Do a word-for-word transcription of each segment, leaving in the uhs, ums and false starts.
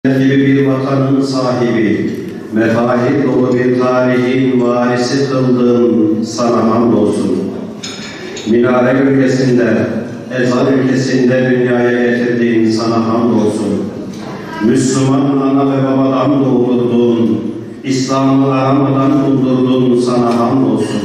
gibi bir vatanın sahibi, mefahir dolu bir tarihin varisi kıldığın sana hamdolsun. Minare ülkesinde, ezan ülkesinde dünyaya getirdiğin sana hamdolsun. Müslüman ana ve babadan doğurduğun, İslam'ı aramadan buldurduğun sana hamdolsun.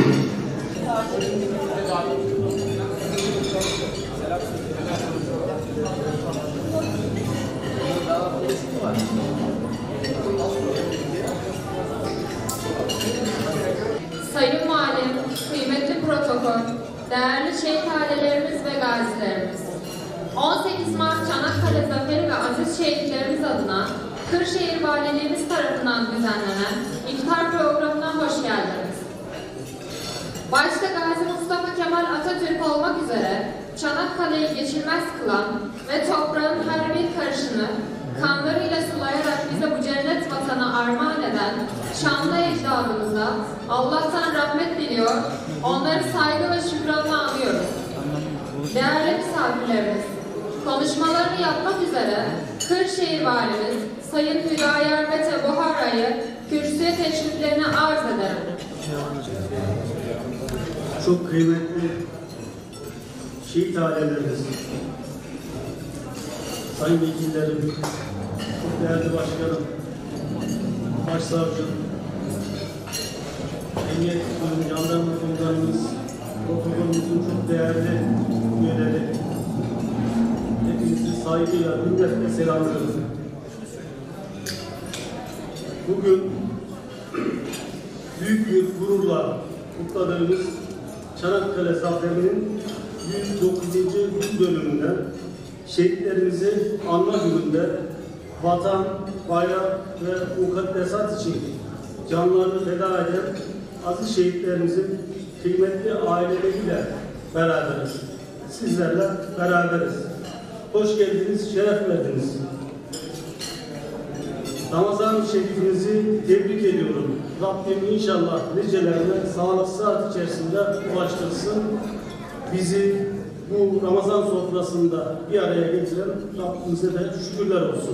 Sayın Valim, kıymetli protokol, değerli şehit ailelerimiz ve gazilerimiz, on sekiz Mart Çanakkale Zaferi ve aziz şehitlerimiz adına Kırşehir Valiliğimiz tarafından düzenlenen iftar programına hoş geldiniz. Başta Gazi Mustafa Kemal Atatürk olmak üzere Çanakkale'yi geçilmez kılan ve toprağın her bir karışını kanlarıyla sulayarak bize bu cennet vatanı armağan eden şanlı ecdadımıza Allah'tan rahmet diliyor, onları saygı ve şükranla anıyoruz. Değerli misafirlerimiz, konuşmalarını yapmak üzere Kırşehir Valimiz Sayın Hüdayer Mete Buhara'yı kürsüye teşriflerini arz ederim. Çok kıymetli şehit ailelerimiz, sayın vekillerim, çok değerli başkanım, başsavcım, emniyet kurumu, jandarma komutanımız, protokolümüzün çok değerli üyeleri, hepinizi saygıyla, hürmetle selamlıyoruz. Bugün büyük bir gururla kutladığımız Çanakkale Zaferi'nin yüz dokuzuncu yıl dönümünden şehitlerimizi anma gününde vatan, bayrak ve mukaddesat için canlarını feda eden aziz şehitlerimizin kıymetli aileleriyle beraberiz. Sizlerle beraberiz. Hoş geldiniz, şeref verdiniz. Ramazan şerifinizi tebrik ediyorum. Rabbim inşallah nicelerine sağlık saat içerisinde ulaştırsın. Bizi bu Ramazan sofrasında bir araya getiren Rabbimize de şükürler olsun.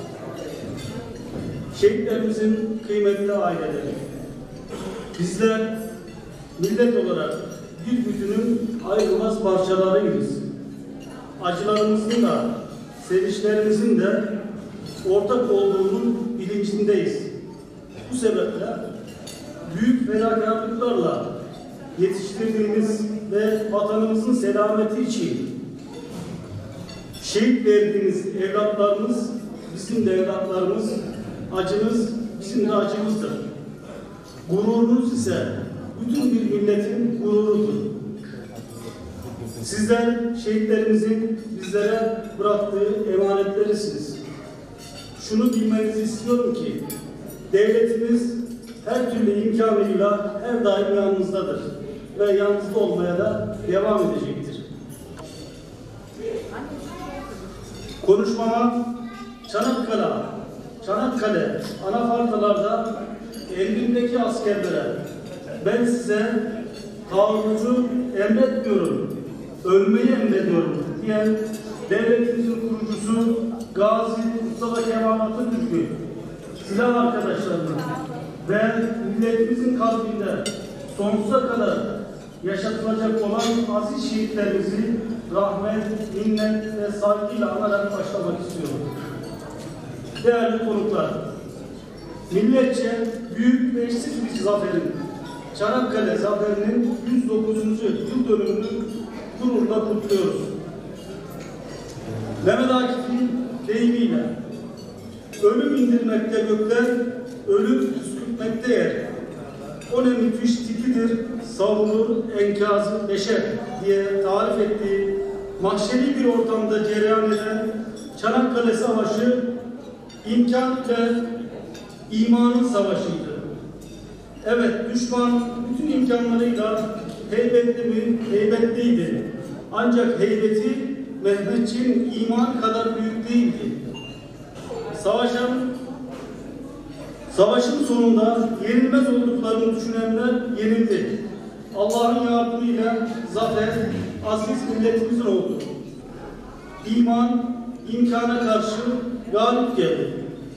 Şehitlerimizin kıymetli aileleri, bizler millet olarak bir bütünün ayrılmaz parçalarıyız. Acılarımızın da, sevinçlerimizin de ortak olduğunun bilincindeyiz. Bu sebeple büyük fedakarlıklarla yetiştirdiğimiz ve vatanımızın selameti için şehit verdiğimiz evlatlarımız bizim de evlatlarımız, acımız bizim de acımızdır. Gururunuz ise bütün bir milletin gururudur. Sizler şehitlerimizin bizlere bıraktığı emanetlerisiniz. Şunu bilmenizi istiyorum ki devletimiz her türlü imkanıyla her daim yanınızdadır ve yanınızda olmaya da devam edecektir. Konuşmama Çanakkale, Çanakkale anafartalarda emrindeki askerlere ben size taarruzu emretmiyorum, ölmeyi emrediyorum diyen devletimizin kurucusu Gazi Mustafa Kemal Atatürk'ü, silah arkadaşlarına ve milletimizin kalbinde sonsuza kadar yaşatılacak olan aziz şehitlerimizi rahmet, minnet ve saygıyla anarak başlamak istiyorum. Değerli konuklar, milletçe büyük ve eşsiz bir zaferin, Çanakkale Zaferi'nin yüz dokuzuncu yıl dönümünü gururla kutluyoruz. Mehmet Akif'in deyimiyle ölüm indirmekte gökler, ölüm püskürtmekte yer. O ne müthiş tipidir, savrulur enkazı beşer diye tarif ettiği mahşeri bir ortamda cereyan eden Çanakkale Savaşı imkan ve imanın savaşıydı. Evet, düşman bütün imkanlarıyla heybetli mi? Heybetliydi. Ancak heybeti Mehmetçiğin iman kadar büyük değildi. Savaşın, savaşın sonunda yenilmez olduklarını düşünenler yenildi. Allah'ın yardımıyla zafer aziz milletimizin oldu. İman, imkana karşı galip geldi.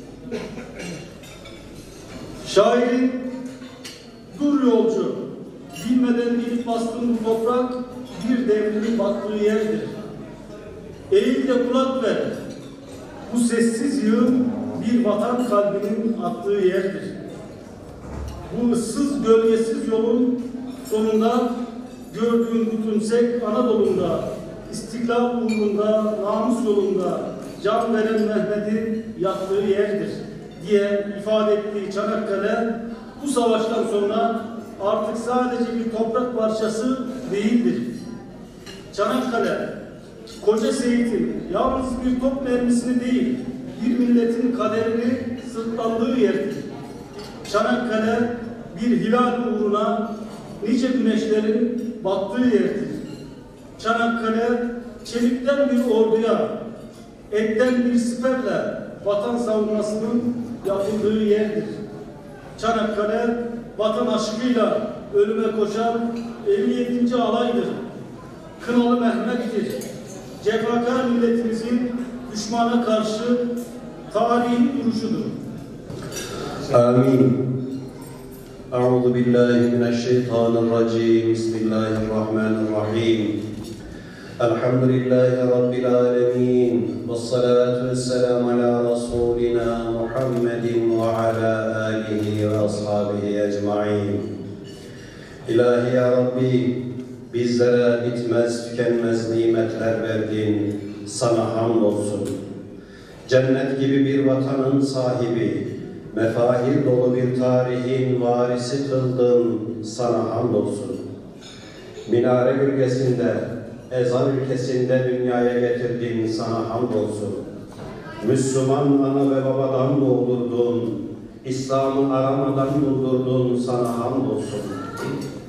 Şairin dur yolcu, bilmeden gelip bastığın bu toprak bir devrimin battığı yerdir. Eğil de kulak ver, bu sessiz yığın bir vatan kalbinin attığı yerdir. Bu ıssız gölgesiz yolun sonunda gördüğün bu tümsek Anadolu'nda, istiklal uğrunda, namus yolunda can veren Mehmet'in yattığı yerdir diye ifade ettiği Çanakkale bu savaştan sonra artık sadece bir toprak parçası değildir. Çanakkale, Koca Seyit'in yalnız bir top mermisini değil, bir milletin kaderini sırtlandığı yerdir. Çanakkale, bir hilal uğruna nice güneşlerin battığı yerdir. Çanakkale, çelikten bir orduya, etten bir siperle vatan savunmasının yapıldığı yerdir. Çanakkale, vatan aşkıyla ölüme koşan elli yedinci alaydır. Kınalı Mehmet'tir. Cefakar milletimizin düşmana karşı tarihi duruşudur. Amin. Euzu billahi mineşşeytanirracim. Bismillahirrahmanirrahim. Elhamdülillahi Rabbil alemin. Vessalatu vesselamu ala Resulina Muhammedin ve ala alihi ve ashabihi ecmaîn. İlahi ya Rabbi, bizlere bitmez tükenmez nimetler verdin. Sana hamdolsun. Cennet gibi bir vatanın sahibi, mefahir dolu bir tarihin varisi kıldın. Sana hamdolsun. Minare gölgesinde, ezan ülkesinde dünyaya getirdin. Sana hamdolsun. Müslüman ana ve babadan doğdurdun. İslam'ı aramadan buldurdun. Sana hamdolsun.